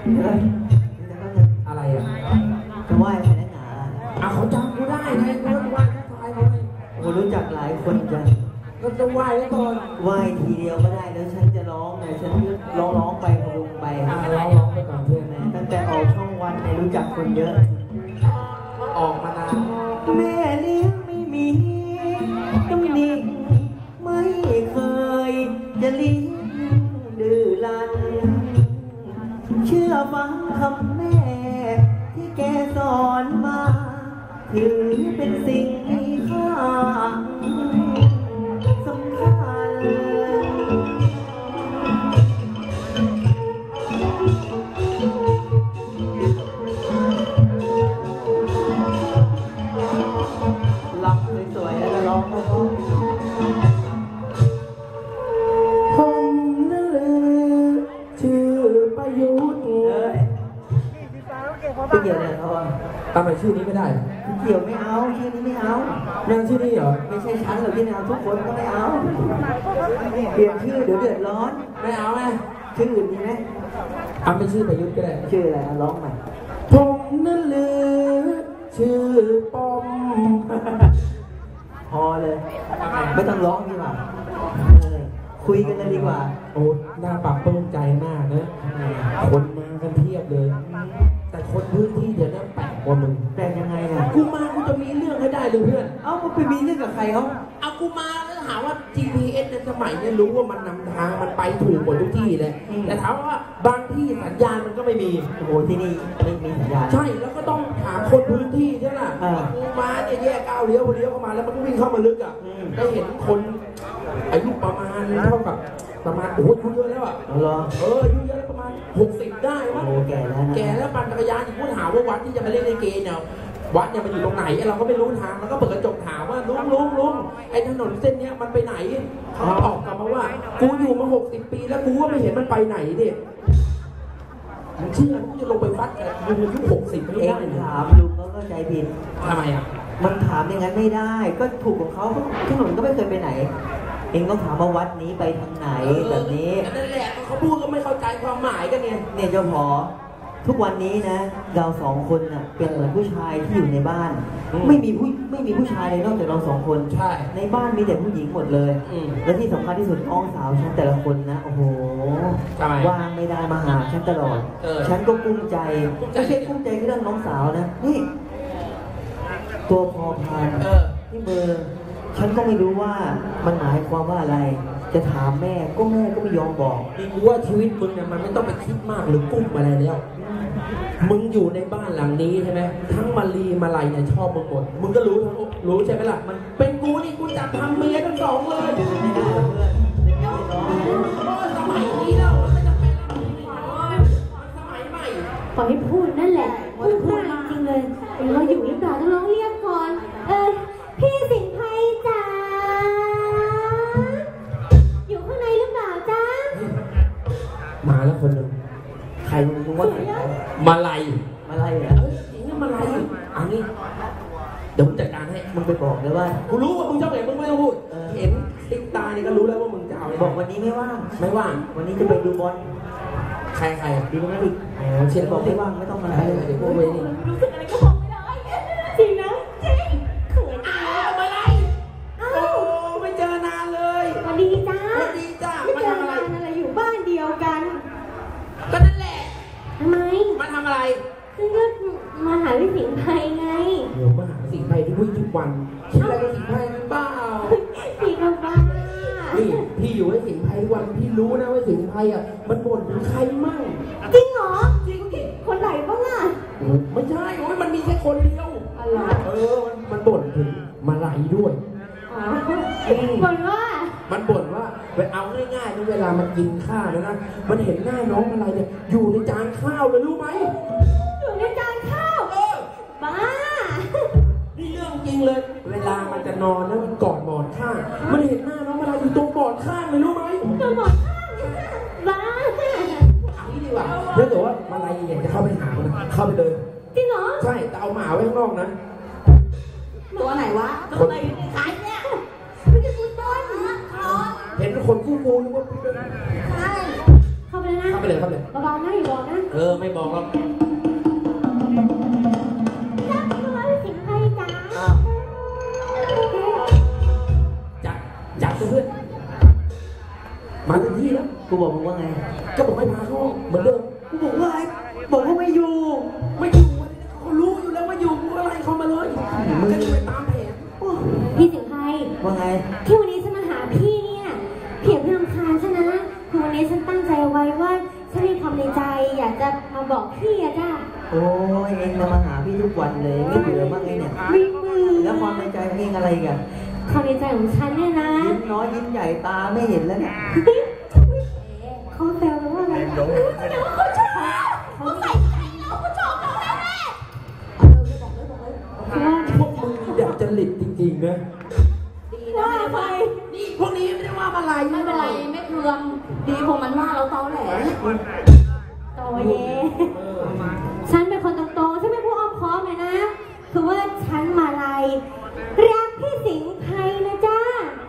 อะไรอ่ะจะไหว้ใครนักหนาเขาจำกูได้ไงกูต้องไหว้ทักทายเขาไงผมรู้จักหลายคนจังก็จะไหว้ไว้ก่อนไหว้ทีเดียวก็ได้แล้วฉันจะร้องไงฉันร้องไปพะวงไปร้องไปก่อนเพื่อนนะตั้งแต่ออกช่องวันเนี่ยรู้จักคนเยอะออกมานานแม่เลี้ยงไม่มีตำหนิไม่เคยจะเลี้ยงดื้อรั้นเชื่อฟังคำแม่ที่แกสอนมาถือเป็นสิ่งมีค่าสำคัญลำสวยๆแล้วก็ร้องเพราะผมนั่นชื่อประยุทธ์ไม่เกี่ยวเลยเขาทำไมชื่อนี้ไม่ได้เกี่ยวไม่เอาชื่อนี้ไม่เอาแม่ชื่อนี้เหรอไม่ใช่ฉันหรอกที่ไม่เอาทุกคนก็ไม่เอาเปลี่ยนชื่อเดี๋ยวเดือดร้อนไม่เอาไหมชื่ออื่นดีไหมเป็นชื่อประยุทธ์ก็ได้ชื่ออะไรร้องใหม่ผมนั่นเลยชื่อป้อมพอเลยไม่ต้องร้องดีกว่าคุยกันเลยดีกว่าโอ้หน้าปากปลื้มใจมากนะคนมากันเทียบเลยแต่คนพื้นที่เดี๋ยวนี้แปลกกว่ามึงแปลกยังไงอ่ะกูมากูจะมีเรื่องให้ได้เลยเพื่อนมึงไปมีเรื่องกับใครเขาเอากูมาแล้วหาว่า GPS ในสมัยนี้รู้ว่ามันนำทางมันไปถูกหมดทุกที่เลยแต่ถามว่าบางที่สัญญาณมันก็ไม่มีโอ้โหที่นี่ไม่มีสัญญาณใช่แล้วก็ต้องถามคนพื้นที่ใช่ไหมกูมาเนี่ยแยกก้าวเลี้ยวเข้ามาแล้วมันก็วิ่งเข้ามาลึกอ่ะได้เห็นคนอายุประมาณเท่ากับประมาณโอ้โหอายุเยอะแล้วอ่ะอายุเยอะแล้วประมาณ60ได้มั้งโอ้แก่แล้วนะแก่แล้วปั่นจักรยานอยู่พูดถามว่าวัดที่จะมาเล่นในเกมเนี่ยวัดเนี่ยมันอยู่ตรงไหนเราก็ไม่รู้ทางแล้วก็เปิดกระจกถามว่าลุงไอ้ถนนเส้นเนี้ยมันไปไหนเขาตอบกลับมาว่ากูอยู่มา60 ปีแล้วกูก็ไม่เห็นมันไปไหนดิมึงเชื่อมึงจะลงไปวัดกับลุงอายุ60ไม่ได้ถามลุงเขาก็ใจผิดทำไมอ่ะมันถามอย่างนั้นไม่ได้ก็ถูกของเขาถนนก็ไม่เคยไปไหนเองต้องถามว่าวัดนี้ไปทางไหนแบบนี้นั่นแหละเขาพูดก็ไม่เข้าใจความหมายกันเนี่ยเจ้าหอทุกวันนี้นะเราสองคนน่ะเป็นเหมือนผู้ชายที่อยู่ในบ้านไม่มีผู้ชายเลยนอกจากเราสองคนใช่ในบ้านมีแต่ผู้หญิงหมดเลยและที่สำคัญที่สุดน้องสาวฉันแต่ละคนนะโอ้โหว่างไม่ได้มาหาฉันตลอดฉันก็กุ้มใจไม่ใช่กุ้มใจเรื่องน้องสาวนะนี่ตัวพอพานที่มือฉันก็ไม่รู้ว่ามันหมายความว่าอะไรจะถามแม่ก็ไม่ยอมบอกนี่กูว่าชีวิตมึงเนี่ยมันไม่ต้องไปคิดมากหรือกุ้มอะไรแล้วมึงอยู่ในบ้านหลังนี้ใช่ไหมทั้งมาลีมาลัยเนี่ยชอบมึงหมดมึงก็รู้ใช่ไหมล่ะมันเป็นกูนี่กูจับทำเมียทั้งสองเลยไม่ได้เพื่อนสมัยนี้แล้วมันไม่จำเป็นสมัยใหม่ขอให้พูดนั่นแหละพูดจริงเลยเราอยู่หรือเปล่าต้องร้องเรียกก่อนพี่สิงห์ไพจ๋าอยู่ข้างในหรือเปล่าจ๊ะมาแล้วคนหนึ่งใครมึงว่ามาลัยเหรอนี่มาลัยอันนี้เดี๋ยวมึงจัดการให้มึงไปบอกเลยว่ากูรู้ว่ามึงชอบไหนมึงไม่ต้องพูดเห็นติ๊กตานี่ก็รู้แล้วว่ามึงจะเอาบอกวันนี้ไม่ว่างวันนี้จะไปดูบอลใครดูไม่ได้เชียร์บอกไม่ว่างไม่ต้องมาอะไรเดี๋ยวพวกเวนี่รู้สึกอะไรก็บอกไม่ได้จริงนะจริงเขินมาลัยไม่เจอนานเลยสวัสดีจ้ามาทำอะไรอยู่บ้านเดียวกันก็นั่นแหละทำไมมาทำอะไรก็มาหาพี่สิงห์ไพไงเดี๋ยวมาหาสิงห์ไพที่วิ่งทุกวันคิดอะไรกับสิงห์ไพมันบ้าพี่ก็บ้านี่พี่อยู่ให้สิงห์ไพวันพี่รู้นะว่าสิงห์ไพอ่ะมันบ่นถึงใครมั่งจริงเหรอจริงดิคนไหนบ้างอ่ะไม่ใช่มันมีแค่คนเดียวอะไรมันบ่นถึงมาลัยด้วยบ่นว่ามันบ่นว่าเอาง่ายๆเวลามันกินข้าวนะมันเห็นหน้าน้องอะไรเนี่ยอยู่ในจานข้าวเลยรู้ไหมอยู่ในจานข้าวบ้านี่เรื่องจริงเลยเวลามันจะนอนแล้วมันกอดหมอนข้างมันเห็นหน้าน้องอะไรอยู่ตรงหมอนข้างเลยรู้ไหมตรงหมอนข้างบ้าเอางี้ดีกว่าถ้าเกิดว่ามาลัยอยากจะเข้าไปหามันเข้าไปเลยจริงเหรอใช่แต่เอาหมาไว้ข้างนอกนะตัวไหนวะตัวไหนขายเนี่ยไม่ใช่คุณต้นเห็นคนกู้นึกว่าใช่เข้าไปไปเลยนะเข้าไปเลยเข้าไปเลยเบาๆนะอย่าบอกนะไม่บอกหรอกรักด้วยสิงไพจ๋าจับเพื่อนมาถึงที่แล้วกูบอกมึงว่าไงก็บอกให้พาเข้าเหมือนเดิมกูบอกว่าไม่อยู่ไม่อยู่เขารู้อยู่แล้วว่าอยู่กูอะไรเขามาเลยมึงก็จะไปตามแผนพี่สิงไพว่าไงที่วันนี้ฉันมาหาพี่เนี่ยเพียงเพื่อรำคาญฉันนะคือวันนี้ฉันตั้งใจไว้ว่าฉันมีความในใจอยากจะมาบอกพี่อะจ้าโอ้ยเองจะมาหาพี่ทุกวันเลยไม่เบื่อบ้างไงเนี่ยไม่มือแล้วความในใจเองอะไรกันความในใจของฉันเนี่ยนะยิ้มน้อยยิ้มใหญ่ตาไม่เห็นแล้วเนี่ยเขาแซวกันว่าอะไรเขาชอบเขาใส่ใจเราเขาชอบเราแน่ๆพวกมึงอยากจะหลิดจริงๆนะว่าไปนี่พวกนี้ไม่ได้ว่าอะไรไม่เป็นไรไม่เคืองดีพวกมันว่าเราเตาแหลโตเย่ฉันเป็นคนตรงๆฉันเป็นผู้อ้อมค้อมเลยนะ คือว่าฉันมาลัยรักพี่สิงห์ไทยนะจ้า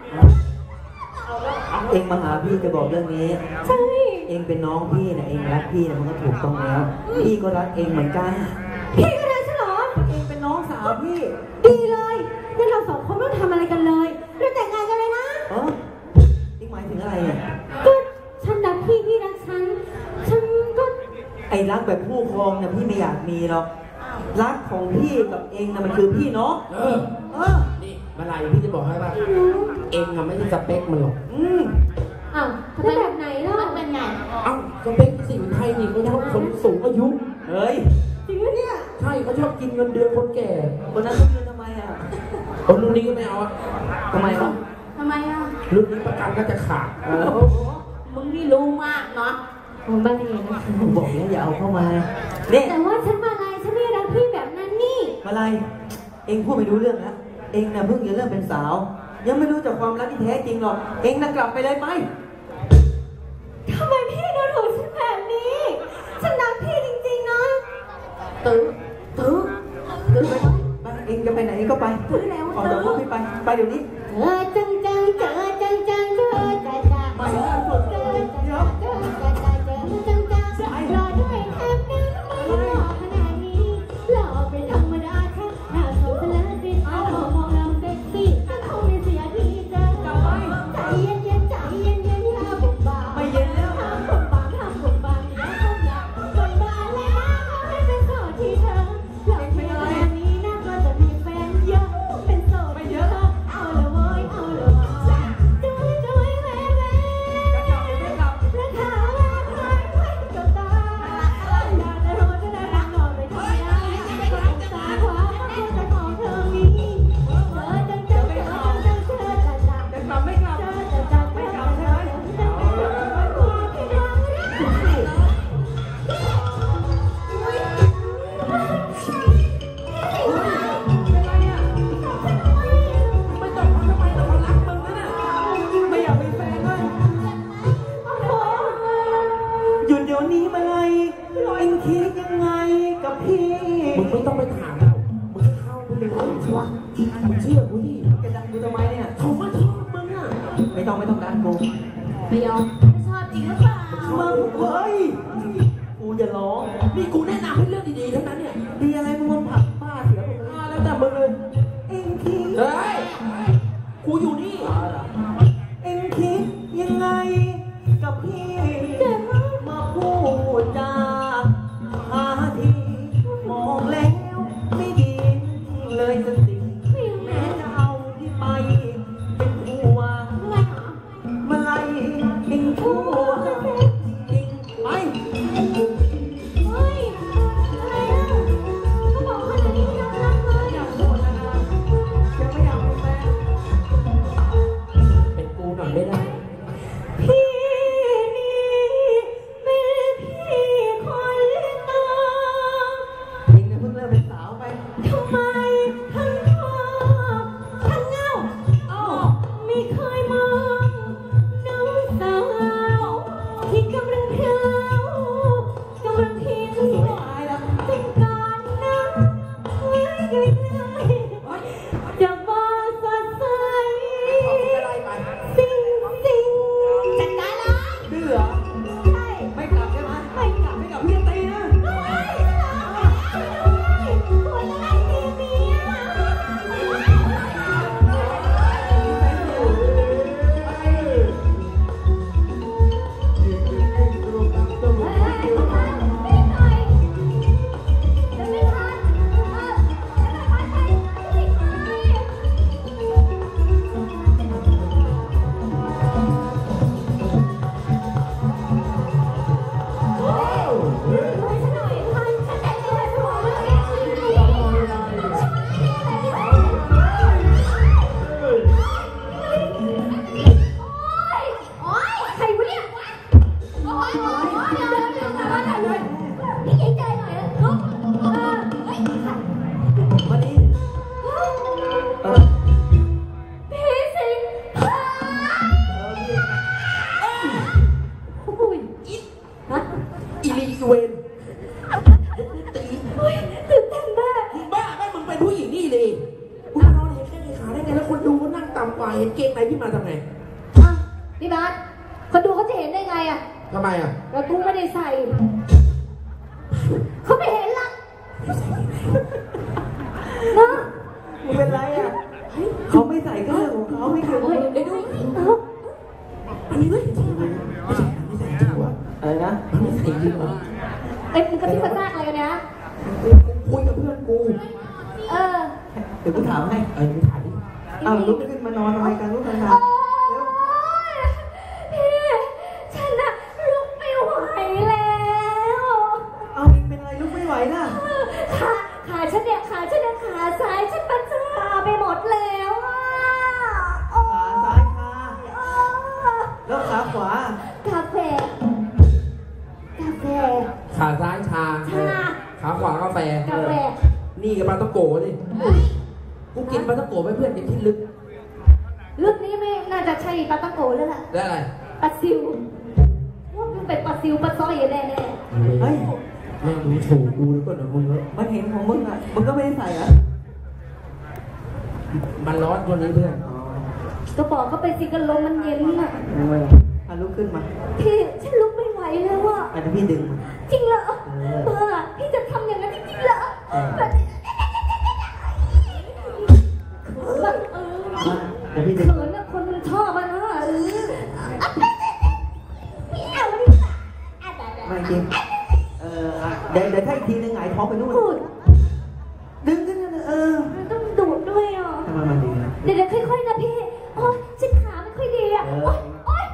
เองมาหาพี่จะบอกเรื่องนี้ใช่เองเป็นน้องพี่นะเองรักพี่นะมันก็ถูกต้องแล้ว พี่ก็รักเองเหมือนกันพี่ก็ได้ใช่เหรอเองเป็นน้องสาวพี่ดีเลยงั้นเราสองคนต้องทำอะไรกันเลยเราแต่งงานกันเลยนะเออเองหมายถึงอะไรเนี่ยก็ฉันรักพี่พี่รักฉันก็ไอ้รักแบบผู้ครองเนี่ยพี่ไม่อยากมีหรอกรักของพี่กับเองนะมันคือพี่น้องเออ นี่มาลายพี่จะบอกให้ว่าเองอะไม่ใช่สเปคมันหรอกอ้าวแล้วแบบไหนล่ะมันเป็นไงเอ้าสเปคสิ่งไทยนี่เขาชอบคนสูงอายุเฮ้ยจริงปะเนี่ยใช่เขาชอบกินเงินเดือนคนแก่คนนั้นต้องยืนทำไมอ่ะคนรุ่นนี้ก็ไม่เอาอะทำไมวะทำไมอ่ะรุ่นนี้ประกันก็จะขาดมึงนี่รู้มากเนาะผมบ้าเลยนะผมบอกแล้วอย่าเอาเข้ามาเนี่ยแต่ว่าฉันมาลัยฉันไม่รักพี่แบบนั้นนี่อะไรเองพูดไม่รู้เรื่องนะเองน่ะเพิ่งจะเริ่มเป็นสาว ยังไม่รู้จักความรักที่แท้จริงหรอกเองน่ะกลับไปเลยไปทำไมพี่ดูถูกฉันแบบนี้ ฉันรักพี่จริงๆนะตื้อไปเองจะไปไหนก็ไปออกจากรถพี่ไปเดี๋ยวนี้เธอจังเธอจังเธอจังเธอจังจังรอด้วยแทบนึงไม่หล่อขนาดนี้หล่อเป็นธรรมดาแค่หน้าเขาซะแล้วสิเรามองเราเซ็กซี่ก็คงไม่เสียทีเจอใจเย็นๆใจเย็นๆอย่าบุกบ่าไม่เย็นแล้วทำบุกบ่าทำบุกบ่าอย่าทำอย่างบุกบ่าแล้วเขาให้เป็นโสดที่เธอหล่อเพียงแค่นี้น่าก็จะมีแฟนเยอะเป็นโสดที่เธอเอาละเว้ยเอาละเว้ยจุ๊ยแม่แม่แล้วเขารักใครไว้กับตาอยากจะรู้จะได้รักหน่อยไปทำไมก็ต้องตาขวาเพราะจะของเธอมีเธอจังเธอจังเธอจังจังจะกลับไม่กลับเธอจังจังไม่กลับใช่ไหมความที่รักไม่ต้องทำไมเรารักมึงนะไม่อยากมีแฟนเลยหยุดเดี๋ยวนี้มาเลยเองคิดยังไงกับพี่มึงไม่ต้องไปถามเรามึงเข้าไปเลยว่ามึงเชื่อกูดิจะดังกูทำไมเนี่ยเขาก็ชอบมึงอ่ะไม่ต้องดันกูไม่ยอมไม่ชอบจริงหรือเปล่ามึงเฮ้ยกูจะร้องนี่กูแนะนำให้เรื่องดีๆทั้งนั้นเนี่ยดีอะไรมึงมาผักป้าเสียหมดเลยแล้วแต่มึงเลยเองคิดเฮ้ย กูอยู่นี่เอ็งคิดยังไงกับพี่มาพูดจาหาทีมองแล้วไม่ดีเลยสักสิ่งแม้จะเอาพี่ไปเป็นผัวเมื่อไรเอ็งชั่วจริงไปลีอีเวนตีตื่นเต้นมากมึงบ้าไหมมึงเป็นผู้หญิงนี่เลยกูมานอนเห็นแค่ในขาได้ไงแล้วคนดูเขานั่งต่ำกว่าเห็นเกงในพี่มาทำไงอ่ะพี่บาสคนดูเขาจะเห็นได้ไงอ่ะทำไมอ่ะแล้วกูไม่ได้ใส่เขาไม่เห็นหรอกนะมึงเป็นไรอ่ะเขาไม่ใส่ก็เรื่องของเขาไม่เกี่ยวกับมึงเดี๋ยวดูอันนี้ไม่จริงไม่ใช่ไม่ใช่จริงวะอะไรนะมันไม่ใช่จริงวะไอ้มึงกระซิบกระซากอะไรกันเนี่ยคุยกับเพื่อนกูเออเดี๋ยวกูถามให้มึงถ่ายดิอ้าวลุกขึ้นมานอนทำไมกันลุกกันมาโอ๊ยพี่ฉันน่ะลุกไม่ไหวแล้วเอาเองเป็นอะไรลุกไม่ไหวน่ะขาฉันเนี่ยขาซ้ายฉันมันชาไปหมดแล้วอ่ะโอ๊ขาซ้ายคายแล้วขาขวากาแฟขาซ้ายชาขาขวากาแฟกาแฟนี่กับปลาตะโกดิกูกินปลาตะโกไปเพื่อนในที่ลึกลึกนี้ไม่น่าจะใช่ปลาตังโกแล้วล่ะได้อะไรปลาซิวว่ามันเป็นปลาซิวปลาซอยแน่เฮ้ยแม่งดูถูกกูแล้วก็เดี๋ยวมึงแล้วมันเห็นของมึงอ่ะมึงก็ไม่ได้ใส่อ่ะมันร้อนวันนี้เพื่อนๆก็บอกเขาไปสิกันลมมันเย็นอ่ะอ่ะลุกขึ้นมาพี่ฉันลุกไม่ไหวแล้วอ่ะอันนี้พี่ดึงมาจริงเหรอพี่จะทำอย่างนั้นจริงๆเหรอแบบเดี๋ยวพี่ดึงเขินนะคนมันชอบมันนะไม่จริงเดี๋ยวถ้าอีกทีนึงหงายท้องไปนู่นพูดดึงขึ้นนะมันต้องดูดด้วยอ่ะทำไมมันดีนะเดี๋ยวค่อยๆนะพี่โอ๊ยฉันขาไม่ค่อยดีอ่ะโอ๊ย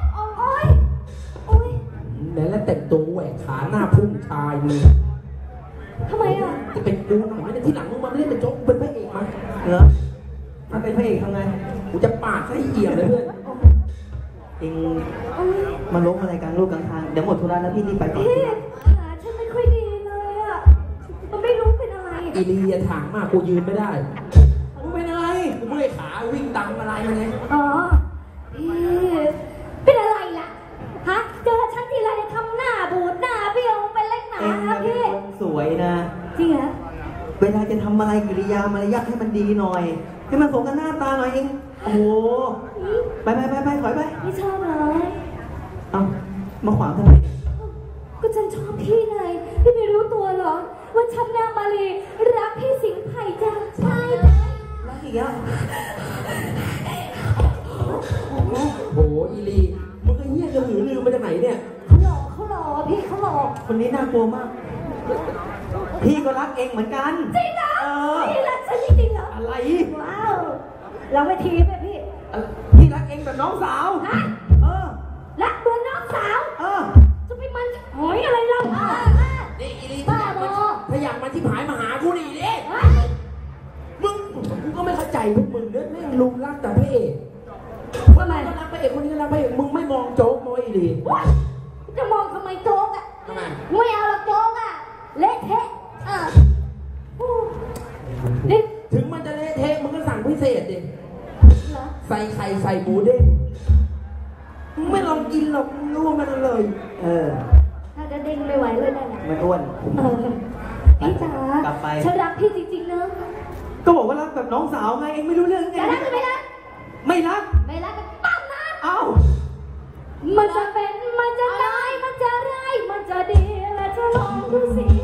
แล้วแต่งตัวแหวกขาหน้าพุ่งชายเลยทำไมอ่ะจะเป็นกูหน่อยไม่ได้ที่หลังมึงมาเล่นเป็นโจ๊กเป็นพระเอกมาเหรอถ้าเป็นพระเอกทำไงกูจะปาดให้เอี่ยมเลยเพื่อนเองมาล้มอะไรกลางลูกกลางทางเดี๋ยวหมดธุระแล้วพี่รีบไปก่อนพี่ขาฉันไม่ค่อยดีเลยอ่ะมันไม่รู้เป็นอะไรอีลีอย่าถามมากกูยืนไม่ได้กูเป็นอะไรกูเมื่อยขาวิ่งตามอะไรมาไงอ๋อพี่เป็นอะไรล่ะฮะเจอฉันทีไรทำหน้าบูดหน้าเบี้ยวเป็นเล็กหนาเองนะเป็นพี่คนสวยนะจริงเหรอเวลาจะทำอะไรกิริยามารยาทให้มันดีหน่อย ให้มันสมกับหน้าตาหน่อยเองโอ้โหไปถอยไปไม่ชอบเหรอเอามาขวางทำไมก็ฉันชอบพี่ไงพี่ไม่รู้ตัวเหรอว่าฉันนางมาลีรักพี่สิงห์ไผ่จ้ะใช่จ้ะรักอีกแล้วโหอีลีมึงไอ้เหี้ยกระหือรือมาจากไหนเนี่ยเขาหล่อพี่เขาหล่อคนนี้น่ากลัวมาก พี่ก็รักเองเหมือนกันจริงเหรอพี่รักฉันจริงๆเหรออะไรว้าวเราไม่ทีไหมพี่พี่รักเองแบบน้องสาวฮะ รักเหมือนน้องสาว จะไปมันหอยอะไรเรานี่อีลีบ้าบอถ้าอยากมาที่ผายมาหากูนี่ดิมึงกูก็ไม่เข้าใจพวกมึงเนี่ยแม่งลุมรักแต่พระเอกว่าอะไรก็รักพระเอกคนนี้ก็รักพระเอกมึงไม่มองโจ๊กมองอีลีจะมองทำไมโจ๊กอ่ะทำไมไม่เอาหรอกโจ๊กอ่ะเละเทะนี่ถึงมันจะเละเทะมึงก็สั่งพิเศษดิเหรอใส่ไข่ใส่หมูเด้งมึงไม่ลองกินหรอกมึงรู้ว่ามันอร่อยถ้าจะเด้งไม่ไหวเลยนั่นมันอ้วนพี่จ๋ากลับไปฉันรักพี่จริงๆนะก็บอกว่ารักแบบน้องสาวไงเองไม่รู้เรื่องไงจะรักหรือไม่รักไม่รักไม่รักกันปั้มนะเอ้ามันจะเป็นมันจะตายมันจะร้ายมันจะดีและจะลองดูสิ